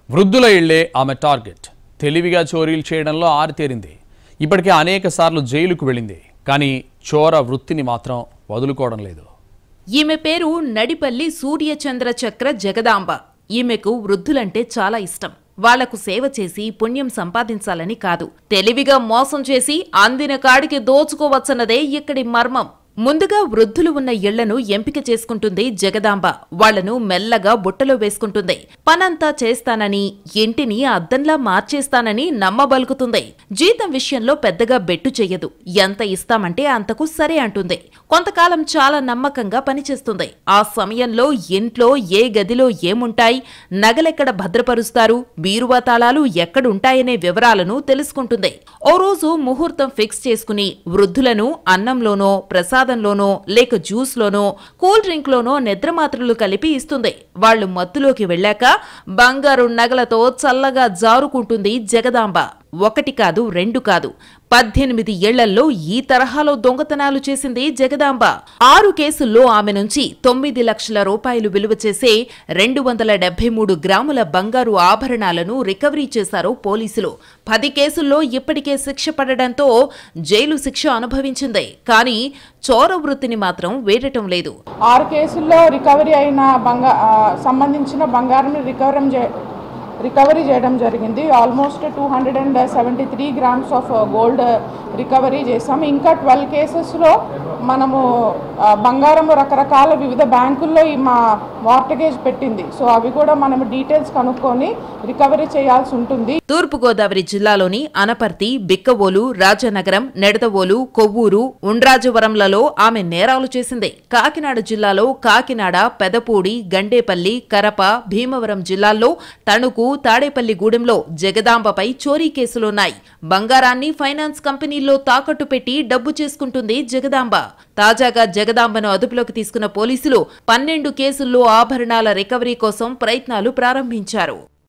వృద్ధుల ఇళ్లే ఆమె టార్గెట్. తెలివిగా చోరీలు చేయడంలో ఆరితేరింది. ఇప్పటికే అనేక సార్లు జైలుకు వెళ్ళింది. కానీ చోర వృత్తిని మాత్రం వదులుకోవడం లేదు. ఈమె పేరు నడిపల్లి సూర్యచంద్ర చక్ర జగదాంబ. ఈమెకు వృద్ధులంటే చాలా ఇష్టం. వాళ్లకు సేవ చేసి పుణ్యం సంపాదించాలని కాదు, తెలివిగా మోసం చేసి అందిన కాడికి దోచుకోవచ్చన్నదే ఇక్కడి మర్మం. ముందుగా వృద్ధులు ఉన్న ఇళ్లను ఎంపిక చేసుకుంటుంది జగదాంబ. వాళ్లను మెల్లగా బుట్టలో వేసుకుంటుంది. పనంతా చేస్తానని, ఇంటిని అద్దంలా మార్చేస్తానని నమ్మబలుకుతుంది. జీతం విషయంలో పెద్దగా బెట్టు చెయ్యదు. ఎంత ఇస్తామంటే అంతకు సరే అంటుంది. కొంతకాలం చాలా నమ్మకంగా పనిచేస్తుంది. ఆ సమయంలో ఇంట్లో ఏ గదిలో ఏముంటాయి, నగలెక్కడ భద్రపరుస్తారు, బీరువా తాళాలు ఎక్కడుంటాయనే వివరాలను తెలుసుకుంటుంది. ఓ రోజు ముహూర్తం ఫిక్స్ చేసుకుని వృద్ధులను అన్నంలోనో ప్రసాదంలోనో లేక జ్యూస్లోనో కూల్ డ్రింక్లోనో నిద్రమాత్రలు కలిపి ఇస్తుంది. వాళ్లు మత్తులోకి వెళ్ళాక బంగారు నగలతో చల్లగా జారుకుంటుంది జగదాంబ. ఒకటి కాదు, రెండు కాదు, 18 ఏళ్లలో ఈ తరహాలో దొంగతనాలు చేసింది జగదాంబ. 6 కేసుల్లో ఆమె నుంచి 9 లక్షల రూపాయలు విలువ చేసే 273 గ్రాముల బంగారు ఆభరణాలను రికవరీ చేశారు పోలీసులు. 10 కేసుల్లో ఇప్పటికే శిక్ష పడడంతో జైలు శిక్ష అనుభవించింది. కానీ చోర వృత్తిని మాత్రం వేడటం లేదు. 6 కేసుల్లో రికవరీ అయిన సంబంధించిన బంగారం రికవరీ చేయడం జరిగింది. Almost 273 grams of gold recovery చేసాం. ఇంకా 12 కేసెస్లో మనము బంగారం రకరకాల వివిధ బ్యాంకుల్లో మా మార్టగేజ్ పెట్టింది. సో అవి కూడా మనం డీటెయిల్స్ కనుక్కొని రికవరీ చేయాల్సి ఉంటుంది. తూర్పుగోదావరి జిల్లాలోని అనపర్తి, బిక్కవోలు, రాజనగరం, నెడదవోలు, కొవ్వూరు, ఉండ్రాజవరంలలో ఆమె నేరాలు చేసింది. కాకినాడ జిల్లాలో కాకినాడ, పెదపూడి, గండేపల్లి, కరప, భీమవరం జిల్లాల్లో తణుకు, తాడేపల్లిగూడెంలో జగదాంబపై చోరీ కేసులున్నాయి. బంగారాన్ని ఫైనాన్స్ కంపెనీల్లో తాకట్టు పెట్టి డబ్బు చేసుకుంటుంది జగదాంబ. తాజాగా జగదాంబను అదుపులోకి తీసుకున్న పోలీసులు 12 కేసుల్లో ఆభరణాల రికవరీ కోసం ప్రయత్నాలు ప్రారంభించారు.